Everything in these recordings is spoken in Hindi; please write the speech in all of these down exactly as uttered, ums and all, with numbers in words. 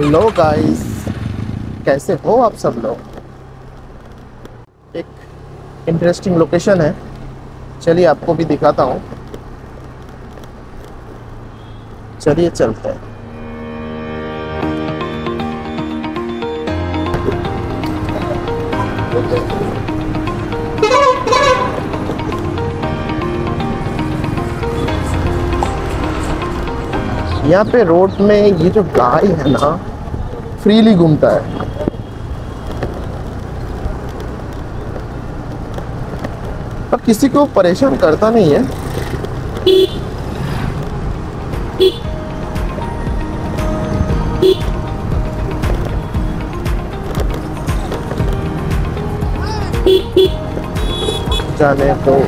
हेलो गाइस, कैसे हो आप सब लोग। एक इंटरेस्टिंग लोकेशन है, चलिए आपको भी दिखाता हूँ। चलिए चलते हैं। यहाँ पे रोड में ये जो गाय है ना, फ्रीली घूमता है। पर किसी को परेशान करता नहीं है। जाने दो।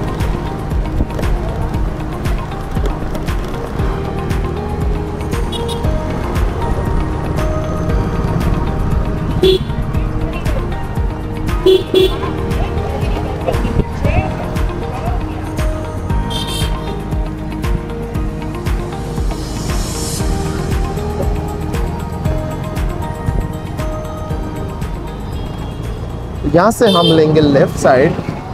यहाँ से हम लेंगे लेफ्ट साइड।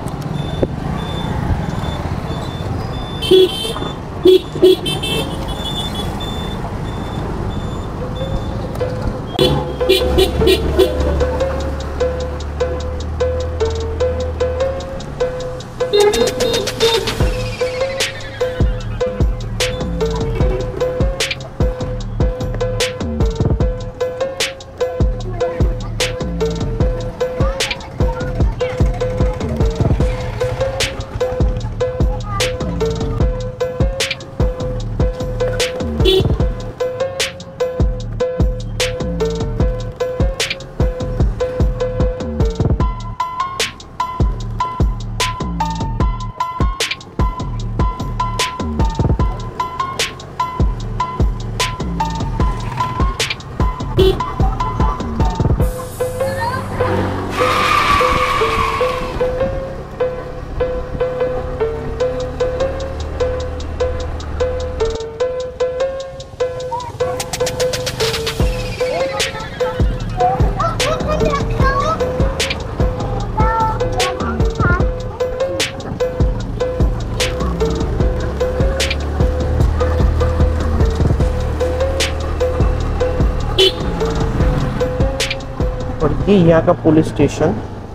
और ये यहाँ का पुलिस स्टेशन,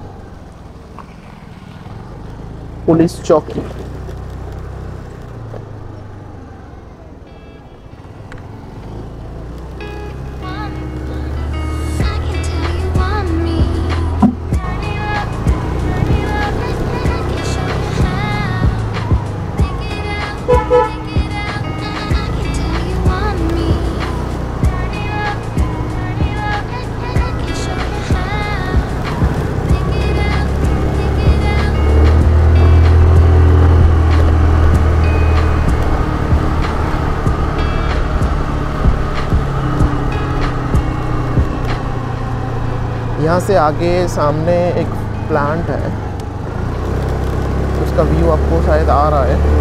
पुलिस चौकी। यहाँ से आगे सामने एक प्लांट है, उसका व्यू आपको शायद आ रहा है।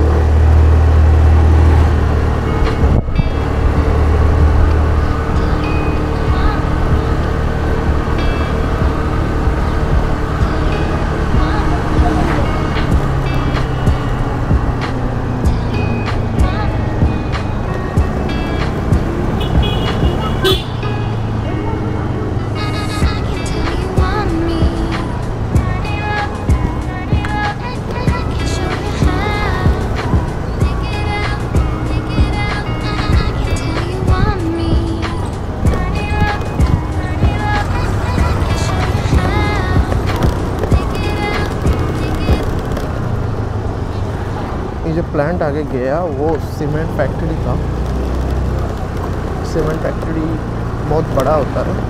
जो प्लांट आगे गया वो सीमेंट फैक्ट्री था। सीमेंट फैक्ट्री बहुत बड़ा होता है।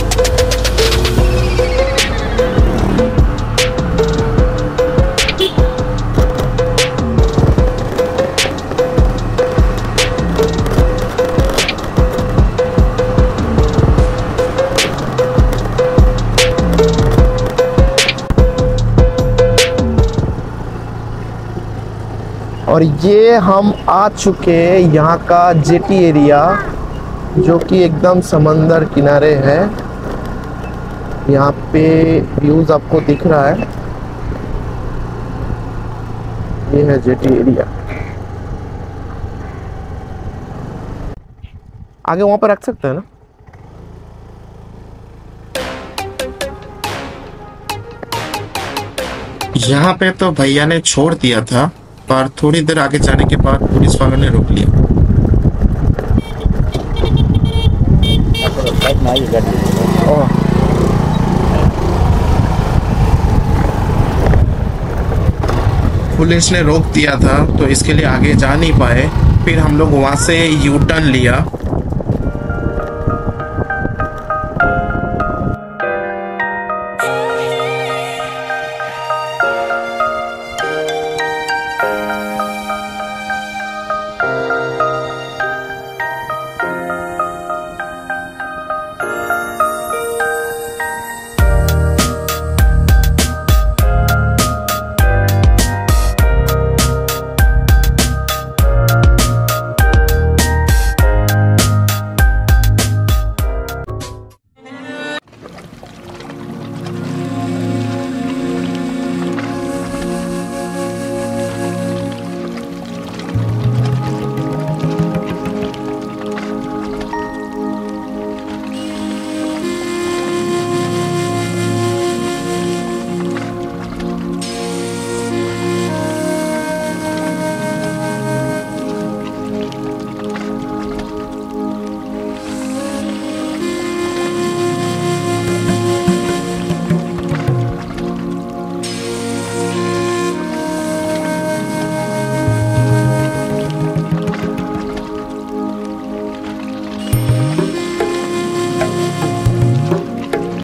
Beep. और ये हम आ चुके यहाँ का जेटी एरिया, जो कि एकदम समंदर किनारे है। यहाँ पे व्यूज आपको दिख रहा है, ये है जेटी एरिया। आगे वहां पर रख सकते हैं ना। यहाँ पे तो भैया ने छोड़ दिया था, पर थोड़ी देर आगे जाने के बाद पुलिस वालों ने रोक लिया। पुलिस ने रोक दिया था तो इसके लिए आगे जा नहीं पाए। फिर हम लोग वहां से यू टर्न लिया